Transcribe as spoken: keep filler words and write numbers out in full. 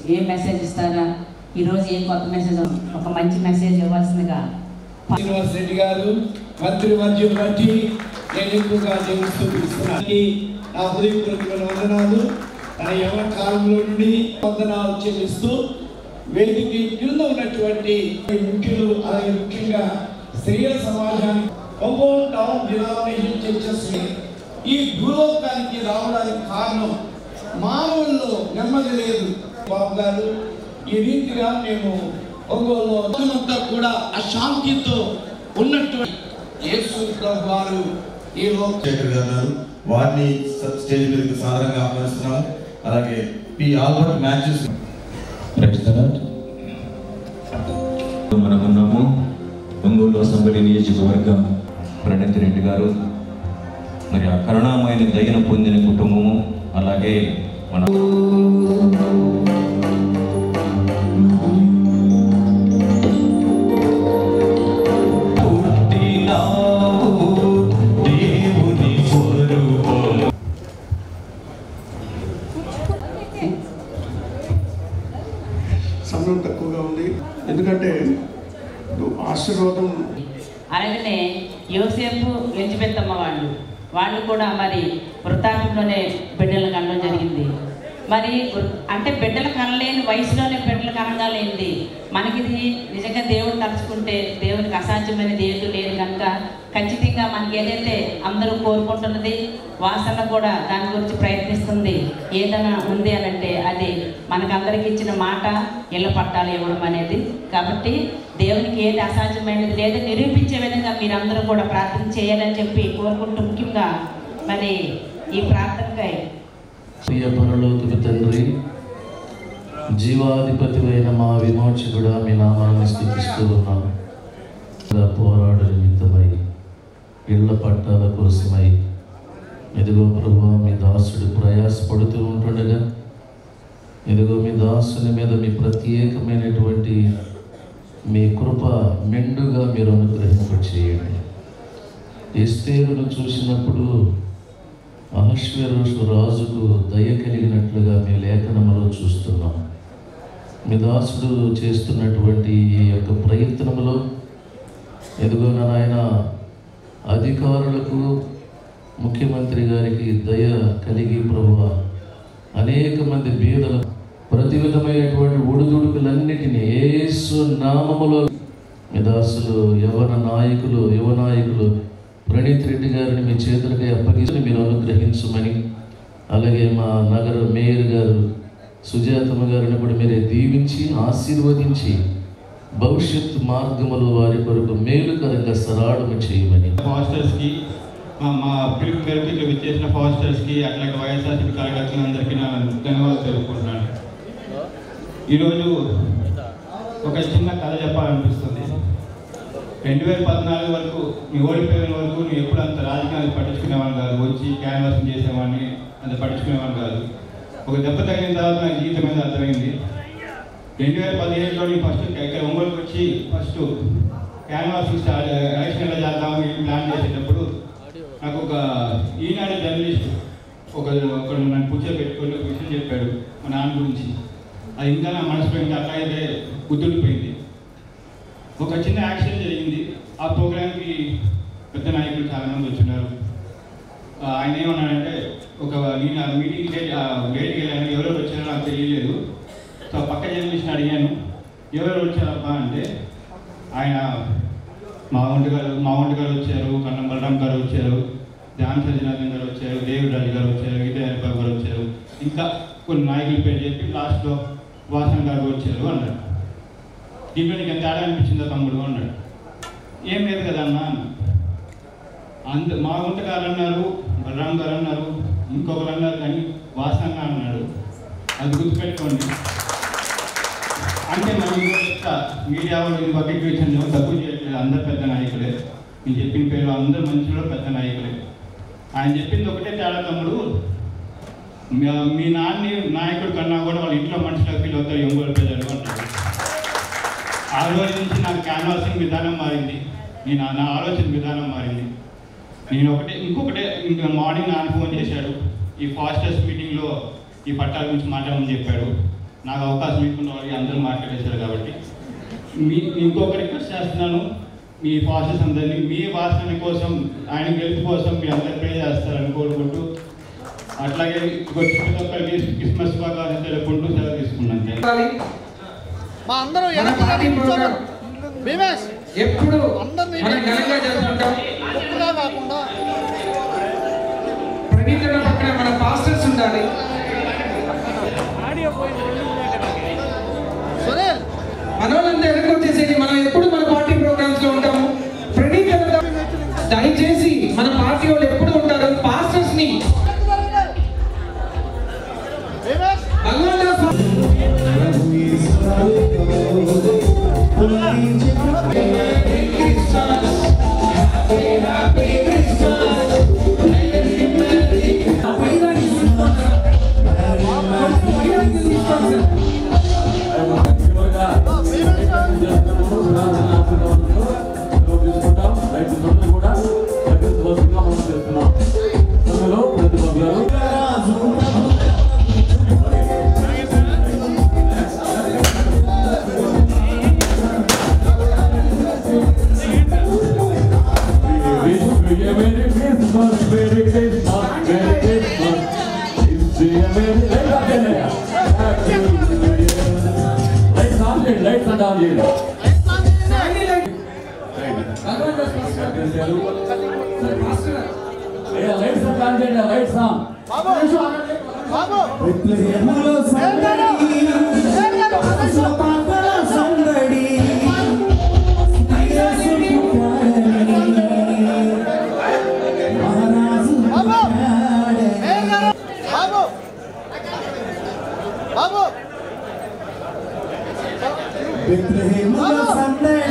ఏం మెసేజ్ ఇస్తారా? ఈరోజు ఏం కొత్త మెసేజ్, ఒక మంచి మెసేజ్ ఇవ్వాల్సిందిగా శ్రీనివాస్ రెడ్డి గారు మంత్రి వర్గం బట్టి నేను ఎక్కువగా దేవుని స్తుతిస్తున్నాను. నా హృదయపూర్వకమైన వందనాలు. తన యవన కాలంలో నుండి వందనాలు చెల్లిస్తూ వేదిక కింద ఉన్నటువంటి ముఖ్యులు, అలాగే ముఖ్యంగా స్త్రీల సమాజానికి ఒంగోలు టౌన్ డినామినేషన్ చర్చెస్ ఈ భూలోకానికి రావడానికి కారణం మానవుల్లో నెమ్మది లేదు. బాబు గారు ఈ రీతిగా మేము ఒంగోలు అంతా కూడా అశాంతితో ఉన్నటువంటి యేసు ప్రభు వారు ఈ గారు వారిని స్టేజ్ మీదకి సాధారణంగా ఆహ్వానిస్తున్నాం. అలాగే పి ఆల్బర్ట్ మ్యాచెస్ మనమున్నాము. ఒంగోలు అసెంబ్లీ నియోజకవర్గం ప్రణీత్ రెడ్డి గారు మరి ఆ కరుణామైన దయను పొందిన కుటుంబము, అలాగే మన సమయం తక్కువగా ఉంది, ఎందుకంటే ఆశీర్వాదం. అలాగనే యోసేపు ఎంచిపెత్తమ్మ వాళ్ళు వాళ్ళు కూడా మరి వృద్ధాప్యంలోనే బిడ్డలు కనడం జరిగింది. మరి అంటే బిడ్డలు కనలేని వయసులోనే బిడ్డలు కనగాలేంది. మనకిది నిజంగా దేవుడు తలుచుకుంటే దేవునికి అసాధ్యమైనది ఏది లేదు కనుక ఖచ్చితంగా మనకి ఏదైతే అందరూ కోరుకుంటున్నది, వాసన కూడా దాని గురించి ప్రయత్నిస్తుంది ఏదైనా ఉంది అని అంటే అది మనకందరికి ఇచ్చిన మాట ఇళ్ళ పట్టాలు ఇవ్వడం అనేది. కాబట్టి దేవునికి ఏది అసాధ్యమైనది లేదు నిరూపించే విధంగా మీరందరూ కూడా ప్రార్థన చేయాలని చెప్పి కోరుకుంటూ, ముఖ్యంగా మరి ఈ ప్రార్థనకై ప్రియ పరలోకపు తండ్రి, జీవాధిపతి అయిన మా విమోచకుడా మీ నామాన్ని స్తుతిస్తూ ఉన్నాము. పోరాడ నిమిత్తమై ఇళ్ల పట్టాల కోసమై ఎదుగో ప్రభువా మీ దాసుడు ప్రయాసపడుతూ ఉంటుండగా ఎదుగో మీ దాసుని మీద మీ ప్రత్యేకమైనటువంటి మీ కృప మెండుగా మీరు అనుగ్రహింప చేయండి. ఎస్తేరును చూసినప్పుడు అహశ్వేరోషు రాజుకు దయ కలిగినట్లుగా మీ లేఖనములో చూస్తున్నాం. మీ దాసుడు చేస్తున్నటువంటి ఈ యొక్క ప్రయత్నములో ఎదుగో నాయన అధికారులకు, ముఖ్యమంత్రి గారికి దయ కలిగి ప్రభువా అనేక మంది బీదలు ప్రతి విధమైనటువంటి ఒడిదుడుకులన్నిటినీ యేసు నామములో మీ దాసులు యవన నాయకులు యువ నాయకులు ప్రణీత్ రెడ్డి గారిని మీ చేతులకై అప్పగించి మీరు అనుగ్రహించమని, అలాగే మా నగర మేయర్ గారు సుజాతమ్మ గారిని కూడా మీరే దీవించి ఆశీర్వదించి భవిష్యత్ మార్గములు వారి కొరకు మేలుకరంగా సరాడము చేయమని ఫాస్టర్స్కి, మా పిలుపు మేరకు ఇక్కడ విచ్చేసిన ఫాస్టర్స్కి, అట్లాగే వైఎస్ఆర్సీపీ కార్యకర్తలందరికీ నా ధన్యవాదాలు తెలుపుకుంటున్నాను. ఈరోజు ఒక చిన్న కథ చెప్పాలనిపిస్తుంది. రెండు వేల పద్నాలుగు వరకు మీ ఓడిపోయిన వరకు నువ్వు ఎప్పుడు అంత రాజకీయాలు పట్టించుకునేవాడిని కాదు, వచ్చి క్యాన్వాసింగ్ చేసేవాడిని అంత పట్టించుకునేవాడిని కాదు. ఒక దెబ్బ తగిన తర్వాత నాకు జీవితం మీద అర్థమైంది. రెండు వేల పదిహేడులో నేను ఫస్ట్ ఇక్కడ ఒంగోలుకి వచ్చి ఫస్ట్ క్యాన్వాసింగ్ స్టార్ట్ ఎలక్షన్ ఎలా చేద్దామని ప్లాన్ చేసేటప్పుడు నాకు ఒక ఈనాడు జర్నలిస్ట్ ఒక ఒకడు నన్ను కూర్చోబెట్టుకొని ఒక విషయం చెప్పాడు మా నాన్న గురించి. అది ఇంకా నా మనసులో ఇంకా అట్లా అయితే గుర్తుండిపోయింది. ఒక చిన్న యాక్సిడెంట్ జరిగింది. ఆ ప్రోగ్రామ్కి పెద్ద నాయకులు చాలామంది వచ్చినారు. ఆయన ఏమన్నాడంటే, ఒక నేను ఆ మీటింగ్ గేట్కి వెళ్ళాను, ఎవరెవరు వచ్చారో నాకు తెలియలేదు. సో పక్క జర్నలిస్ట్ని అడిగాను, ఎవరెవరు వచ్చారబ్బా అంటే, ఆయన మా వంట గారు మా వంట గారు వచ్చారు, కన్నం బలరాం గారు వచ్చారు, ధ్యాన్ సజ్జనాథన్ గారు వచ్చారు, దేవి రాజు గారు వచ్చారు, విజయబాబు గారు వచ్చారు, ఇంకా కొన్ని నాయకుల పేరు చెప్పి లాస్ట్లో వాసన గారు వచ్చారు అన్నాడు. దీంట్లో నీకు ఎంత తేడా అనిపించిందో తమ్ముడు అన్నాడు. ఏం లేదు కదా అన్న అన్న అంత మా వంట గారు అన్నారు, బలరాం గారు అన్నారు, ఇంకొకరు అన్నారు, కానీ వాసన అన్నాడు. అది గుర్తుపెట్టుకోండి. అంటే మనం చెప్తా మీడియా వాళ్ళు బకెట్ విషయంలో తక్కువ చేయట్లేదు, అందరు పెద్ద నాయకులే. నేను చెప్పిన పేరు అందరు మనుషులు పెద్ద నాయకులే. ఆయన చెప్పింది ఒకటే తేడా తమ్ముడు, మీ నాన్ని నాయకుడు కన్నా కూడా వాళ్ళ ఇంట్లో మనుషులకు ఫీల్ అవుతారు ఒంగోలు ప్రజలు అంటారు. ఆ రోజు నుంచి నాకు క్యాన్వాసింగ్ విధానం మారింది, నేను నా ఆలోచన విధానం మారింది. నేను ఒకటే ఇంకొకటే ఇంకా మార్నింగ్ నాన్న ఫోన్ చేశాడు, ఈ ఫాస్టర్స్ మీటింగ్లో ఈ పట్టాల గురించి మాట్లాడమని చెప్పాడు. నాకు అవకాశం ఇచ్చిన వాళ్ళకి అందరూ మాట్లాడేశారు కాబట్టి మీ ఇంకొక రిక్వెస్ట్ చేస్తున్నాను, మీ ఫాస్టర్స్ అందరినీ మీ భాషల కోసం ఆయన గెలుపు కోసం మీ అందరు ప్రే చేస్తారని కోరుకుంటూ, అట్లాగే ప్రతి ఒక్కరికి క్రిస్మస్ శుభాకాంక్షలు తెలుపుకుంటూ సెలవు తీసుకున్నాను. మా అందరూ ఎప్పుడు ఘనంగా జరుపుకుంటాం. కాకుండా ప్రణీతుల పక్కన మన పాస్టర్స్ ఉండాలి. మనోళ్ళంతా వెనక్కి వచ్చేసేది. మనం ఎప్పుడు మన పార్టీ ప్రోగ్రామ్స్ లో ఉంటాము. ప్రణీతులతో దయచేసి మన పార్టీ వాళ్ళు ఎప్పుడు ఉంటారు. పాస్టర్స్ ని Bethlehem,